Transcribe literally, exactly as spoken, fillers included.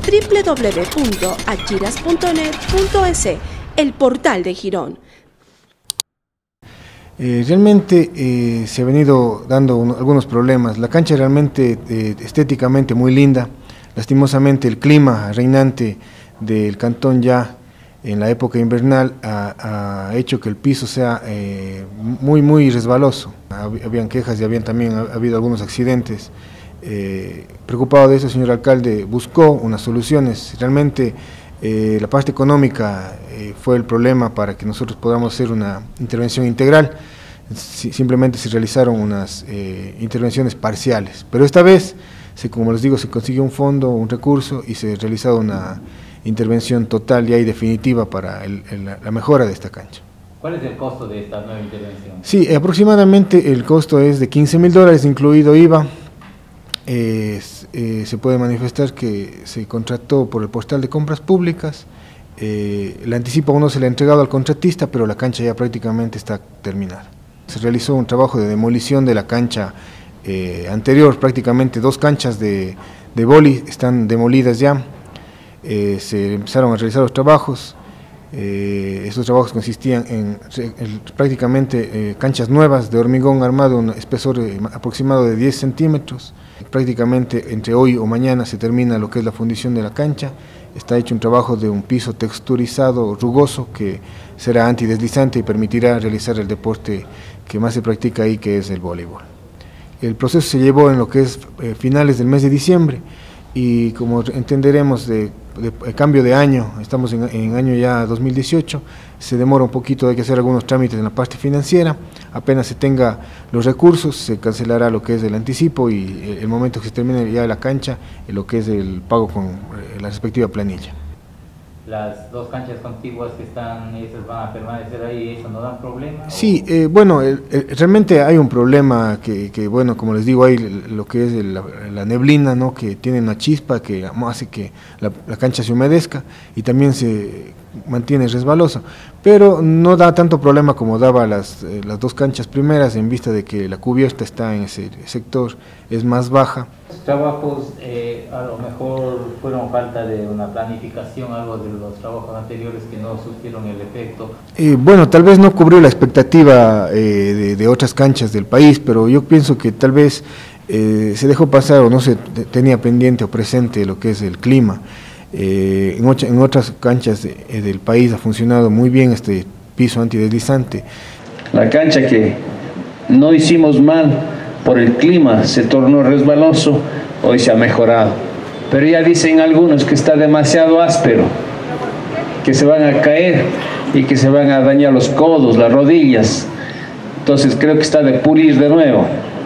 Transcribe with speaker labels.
Speaker 1: doble u doble u doble u punto achiras punto net punto es, el portal de Girón.
Speaker 2: Eh, realmente eh, se ha venido dando un, algunos problemas. La cancha es realmente eh, estéticamente muy linda. Lastimosamente el clima reinante del cantón ya en la época invernal ha, ha hecho que el piso sea eh, muy muy resbaloso. Habían quejas y habían también ha, habido algunos accidentes. Eh, preocupado de eso, el señor alcalde buscó unas soluciones. Realmente eh, la parte económica eh, fue el problema para que nosotros podamos hacer una intervención integral. Si, simplemente se realizaron unas eh, intervenciones parciales, pero esta vez, se, como les digo, se consiguió un fondo, un recurso y se ha realizado una intervención total y ahí definitiva para el, el, la mejora de esta cancha.
Speaker 3: ¿Cuál es el costo de esta nueva intervención?
Speaker 2: Sí, aproximadamente el costo es de quince mil dólares, incluido I V A. Eh, eh, se puede manifestar que se contrató por el portal de compras públicas. Eh, el anticipo aún no se le ha entregado al contratista, pero la cancha ya prácticamente está terminada. Se realizó un trabajo de demolición de la cancha eh, anterior, prácticamente dos canchas de, de vóley están demolidas ya. Eh, se empezaron a realizar los trabajos. Eh, estos trabajos consistían en, en prácticamente eh, canchas nuevas de hormigón armado, un espesor eh, aproximado de diez centímetros. Prácticamente entre hoy o mañana se termina lo que es la fundición de la cancha. Está hecho un trabajo de un piso texturizado rugoso que será antideslizante y permitirá realizar el deporte que más se practica ahí, que es el voleibol. El proceso se llevó en lo que es eh, finales del mes de diciembre y como entenderemos de, de, de cambio de año, estamos en, en año ya dos mil dieciocho, se demora un poquito, hay que hacer algunos trámites en la parte financiera. Apenas se tenga los recursos se cancelará lo que es el anticipo y el, el momento que se termine ya la cancha, lo que es el pago con eh, la respectiva planilla.
Speaker 3: Las dos canchas contiguas que están, esas van a permanecer ahí, ¿eso no da problema?
Speaker 2: Sí, eh, bueno, el, el, realmente hay un problema que, que, bueno, como les digo, hay lo que es el, la, la neblina, ¿no?, que tiene una chispa que hace que la, la cancha se humedezca y también se mantiene resbalosa, pero no da tanto problema como daba las, eh, las dos canchas primeras, en vista de que la cubierta está en ese sector, es más baja.
Speaker 3: Los trabajos eh, a lo mejor fueron falta de una planificación, algo de los trabajos anteriores que no surtieron el efecto.
Speaker 2: Eh, bueno, tal vez no cubrió la expectativa eh, de, de otras canchas del país, pero yo pienso que tal vez eh, se dejó pasar o no se tenía pendiente o presente lo que es el clima. Eh, en, ocha, en otras canchas de, eh, del país ha funcionado muy bien este piso antideslizante.
Speaker 4: La cancha que no hicimos mal por el clima, se tornó resbaloso, hoy se ha mejorado. Pero ya dicen algunos que está demasiado áspero, que se van a caer y que se van a dañar los codos, las rodillas. Entonces creo que está de pulir de nuevo.